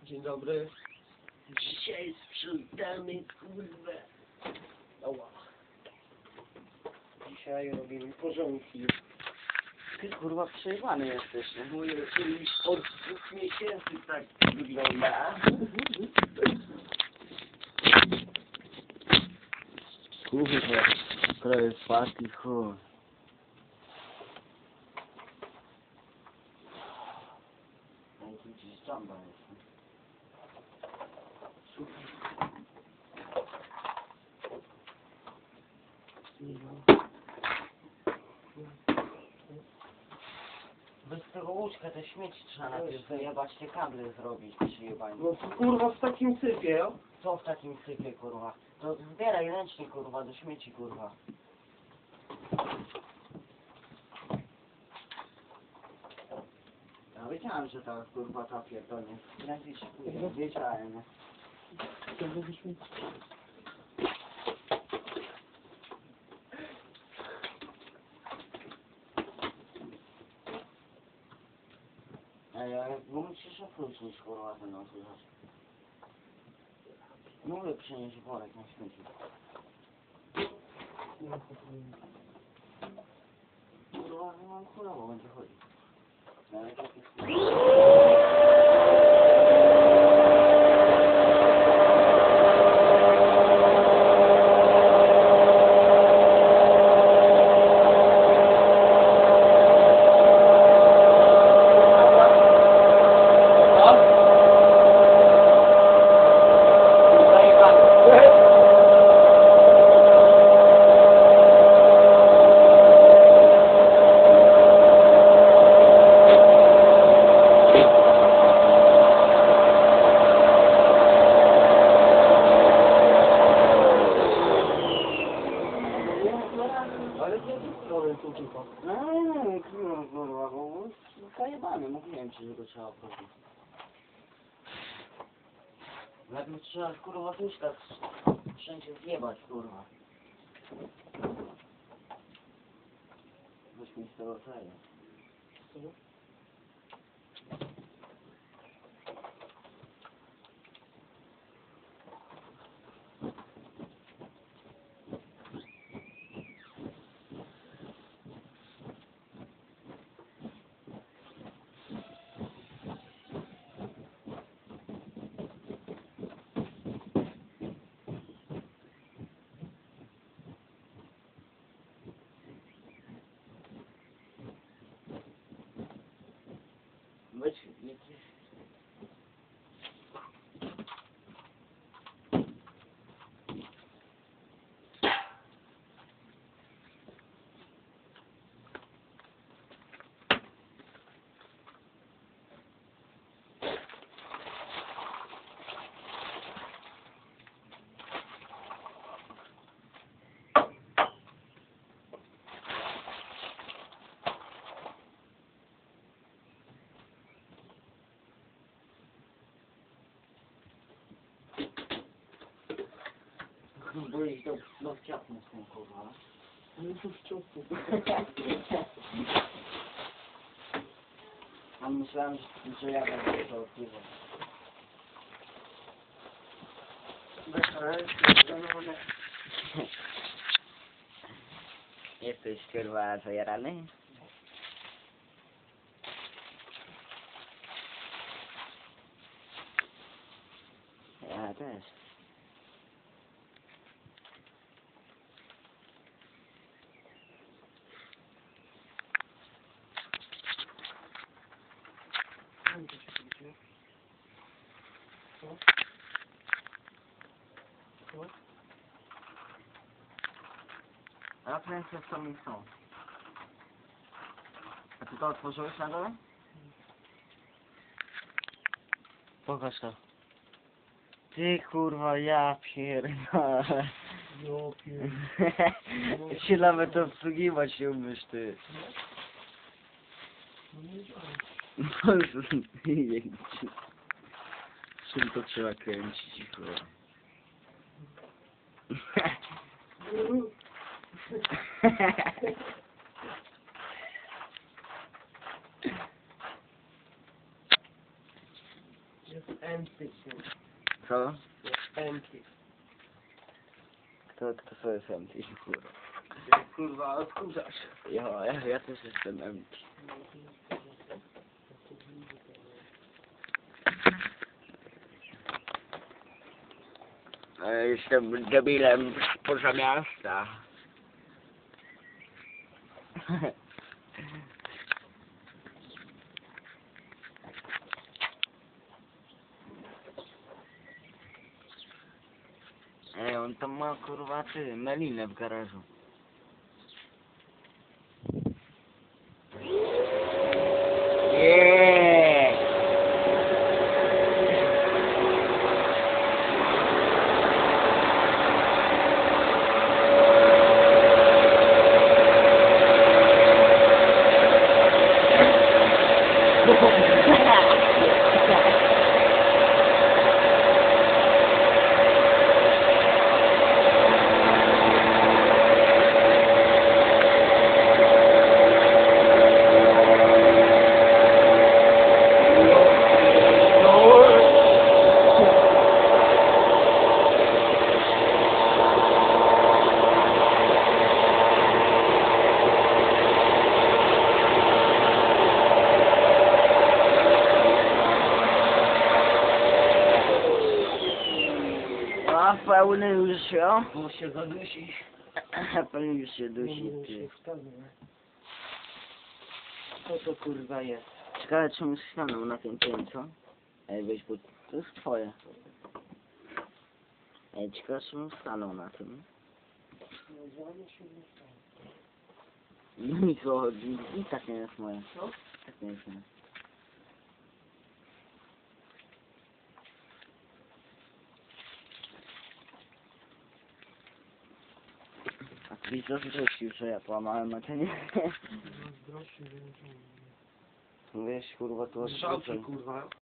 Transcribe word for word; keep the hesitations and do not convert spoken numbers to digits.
Dzień dobry. Dzisiaj sprzątamy, kurwa. Ała. Dzisiaj robimy porządki. Ty kurwa przejebany jesteś, nie? Moje już od dwóch miesięcy tak wygląda. Kurwa, prawie spadki, chuj. No i tu gdzieś jamba jest. Bez tego łóżka te śmieci trzeba najpierw zajebać, te kable zrobić, przyjebanie. No to kurwa w takim sypie, o? Co w takim sypie, kurwa? To zbieraj ręcznie, kurwa, do śmieci, kurwa. Ja wiedziałem, że ta kurwa ta pierdolnie. Prędzej się pójdzie, wiedziałem, nie? Ej, ale bo musisz opróżnić, kurwa, ten odkurzacz. Mówię, przynieść worek na śmieci. Kurwa, no mam chujowo będzie chodzić. No, ale tak jest... Ale z jakiej strony tu tylko? No nie wiem, kurwa, bo zajebany, mówiłem ci, że go trzeba prosić. Najpierw trzeba, kurwa, łóżka wszędzie zjebać, kurwa. Weź mi z tego czaja. Weź, jakieś... Byłeś do, do wciapny z tym, kurwa. No to w ciągu. A myślałem, że, że ja będę to odkrywał. Jesteś, kurwa, zajarany? Ja też. Co? Co? A kręcę w samym są. A ty to otworzyłeś na dole? Pokaż to. Ty kurwa, ja pierdolę. Jo, pierdolę. się nawet obsługiwać nie umiesz, ty. No nie działa. Czym to trzeba kręcić, kurwa? Jest empty, Co? jest empty. Kto, kto to jest empty? Kurwa. Kurwa, odkurzasz. Ja, ja, ja też jestem empty. E, Jestem debilem spoza miasta. Ej, on tam ma kurwa ty, melinę w garażu. Jeee! A pełny już jo? Bo się zadusi. Pełny już się dusi, No, ty. się wstawi, nie? Co to kurwa jest? Ciekawe czemu stanął na tym pięcu. Ej, weź, bo to jest twoje. Ej, ciekawe czemu stanął na tym. No i co, i tak nie jest moje. Co? Tak nie jest moje. A ty byś zazdrościł, że ja połamałem, a ty nie. Wiesz, kurwa, to Szałki kurwa.